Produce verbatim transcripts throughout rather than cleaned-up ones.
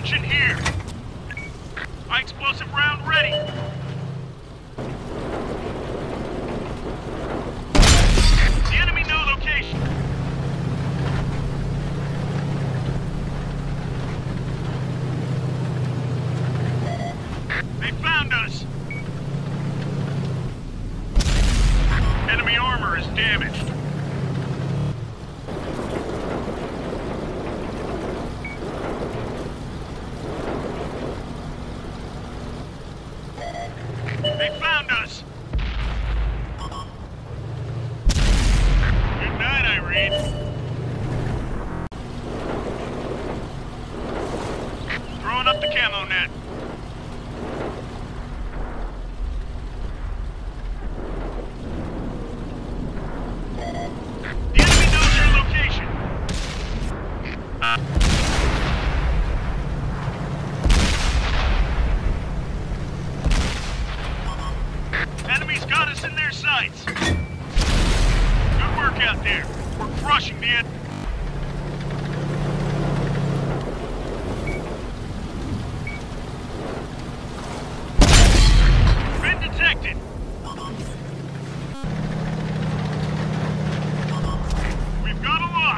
Extraction here. High explosive round ready. The enemy know location. They found us. Enemy armor is damaged. They found us! Good night, Irene. Throwing up the camo net. The enemy knows your location. Uh. Enemies got us in their sights. Good work out there. We're crushing the enemy. Been detected. We've got a lock.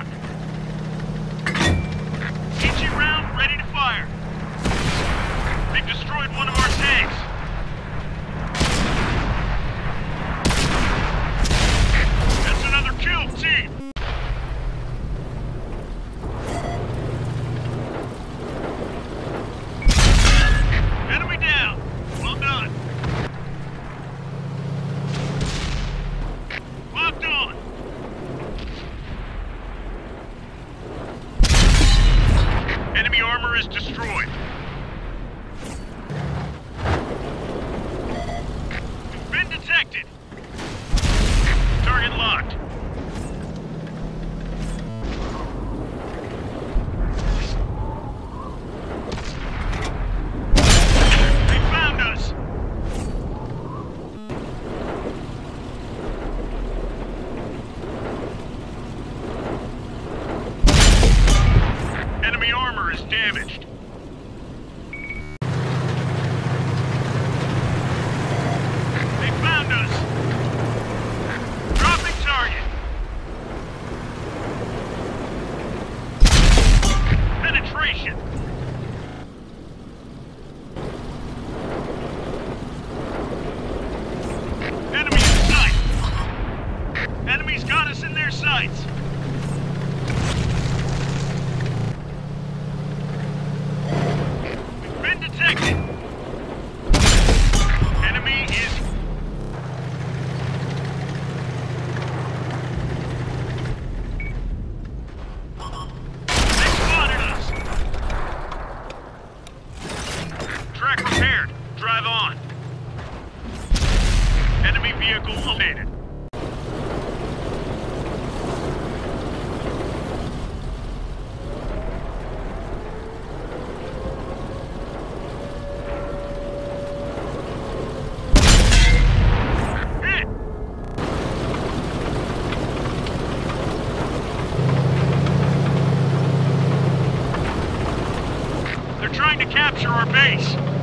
H E round ready to fire. They've destroyed one of our tanks. Kill team! Enemy down! Well done! Locked on! Enemy armor is destroyed. We've been detected! Target locked. Enemy armor is damaged. They found us. Dropping target. Penetration. Enemy in sight. Enemies got us in their sights. Detected. Enemy is... They spotted us. Track repaired. Drive on. Enemy vehicle eliminated. They're trying to capture our base.